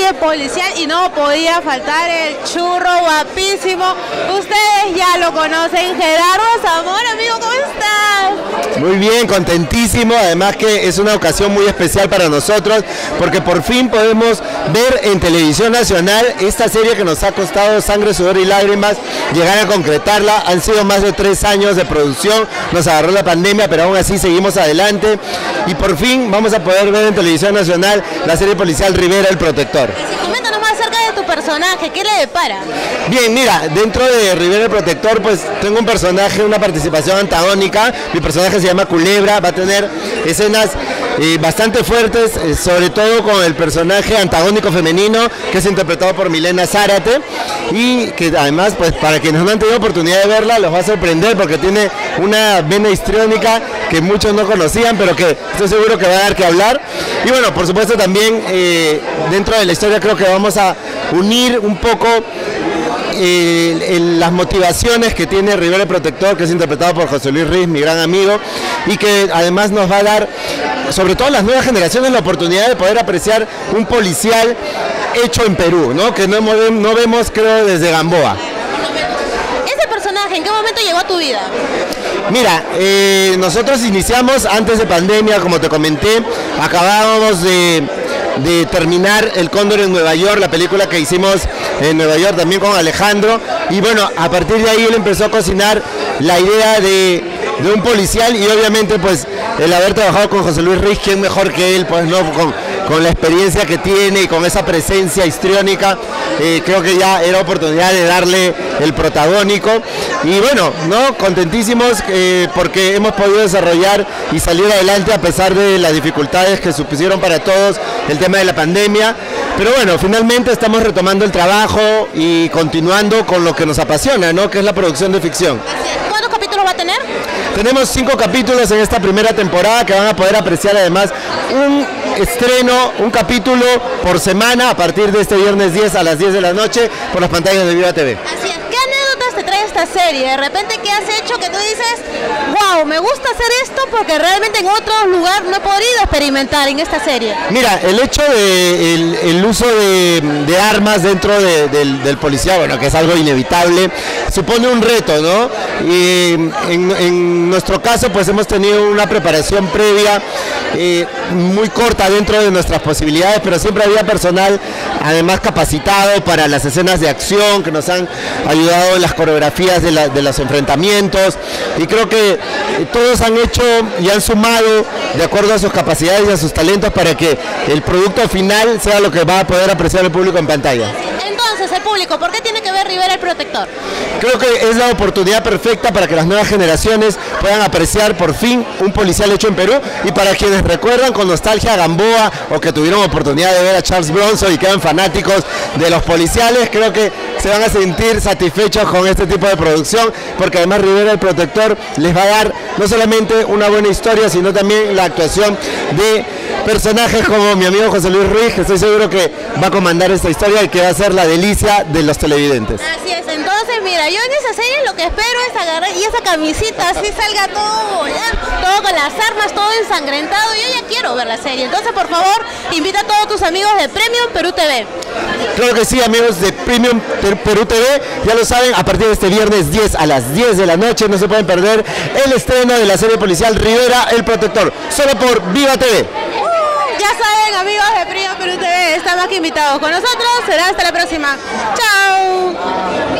serie policial y no podía faltar el churro guapísimo. Ustedes ya lo conocen, Gerardo Zamora, amigo, ¿cómo estás? Muy bien, contentísimo, además que es una ocasión muy especial para nosotros, porque por fin podemos ver en televisión nacional esta serie que nos ha costado sangre, sudor y lágrimas llegar a concretarla. Han sido más de 3 años de producción, nos agarró la pandemia, pero aún así seguimos adelante y por fin vamos a poder ver en televisión nacional la serie policial Rivera el Protector. Coméntanos más acerca de tu personaje, ¿qué le depara? Bien, mira, dentro de Rivera el Protector pues tengo un personaje, una participación antagónica. Mi personaje se llama Culebra, va a tener escenas bastante fuertes, sobre todo con el personaje antagónico femenino que es interpretado por Milena Zárate, y que además pues para quienes no han tenido oportunidad de verla los va a sorprender porque tiene una vena histriónica que muchos no conocían, pero que estoy seguro que va a dar que hablar. Y bueno, por supuesto también dentro de la historia creo que vamos a unir un poco las motivaciones que tiene Rivera el Protector, que es interpretado por José Luis Riz, mi gran amigo, y que además nos va a dar, sobre todo a las nuevas generaciones, la oportunidad de poder apreciar un policial hecho en Perú, ¿no? Que no vemos, creo, desde Gamboa. ¿Ese personaje en qué momento llegó a tu vida? Mira, nosotros iniciamos antes de pandemia, como te comenté, acabábamos de terminar El Cóndor en Nueva York, la película que hicimos en Nueva York también con Alejandro, y bueno, a partir de ahí él empezó a cocinar la idea de un policial, y obviamente pues el haber trabajado con José Luis Riz, ¿quién mejor que él? Pues no, con la experiencia que tiene y con esa presencia histriónica, creo que ya era oportunidad de darle el protagónico. Y bueno, ¿no? Contentísimos porque hemos podido desarrollar y salir adelante a pesar de las dificultades que supusieron para todos el tema de la pandemia. Pero bueno, finalmente estamos retomando el trabajo y continuando con lo que nos apasiona, ¿no? Que es la producción de ficción. ¿Cuántos capítulos va a tener? Tenemos 5 capítulos en esta primera temporada que van a poder apreciar además un estreno, un capítulo por semana a partir de este viernes 10 a las 10 de la noche por las pantallas de Viva TV. Así es. ¿Qué anécdotas te trae esta serie? De repente, ¿qué has hecho que tú dices, wow, me gusta hacer esto porque realmente en otro lugar no he podido experimentar en esta serie? Mira, el hecho de el uso de armas dentro del policía, bueno, que es algo inevitable, supone un reto, ¿no? Y en nuestro caso pues hemos tenido una preparación previa muy corta dentro de nuestras posibilidades, pero siempre había personal además capacitado para las escenas de acción que nos han ayudado en las coreografías de los enfrentamientos, y creo que todos han hecho y han sumado de acuerdo a sus capacidades y a sus talentos para que el producto final sea lo que va a poder apreciar el público en pantalla. Entonces, el público, ¿por qué tiene que ver Rivera el Protector? Creo que es la oportunidad perfecta para que las nuevas generaciones puedan apreciar por fin un policial hecho en Perú, y para quienes recuerdan con nostalgia a Gamboa o que tuvieron oportunidad de ver a Charles Bronson y quedan fanáticos de los policiales, creo que se van a sentir satisfechos con este tipo de producción, porque además Rivera el Protector les va a dar no solamente una buena historia, sino también la actuación de personajes como mi amigo José Luis Ruiz, que estoy seguro que va a comandar esta historia y que va a ser la delicia de los televidentes. Así es, entonces mira, yo en esa serie lo que espero es agarrar y esa camisita así salga todo volando, todo con las armas, todo ensangrentado. Yo ya quiero ver la serie, entonces por favor invita a todos tus amigos de Premium Perú TV. Claro que sí, amigos de Premium Perú TV, ya lo saben, a partir de este viernes 10 a las 10 de la noche no se pueden perder el estreno de la serie policial Rivera el Protector, solo por Viva TV. Ya saben, amigos de Premium Perú TV, están más que invitados con nosotros. Será hasta la próxima. Chao.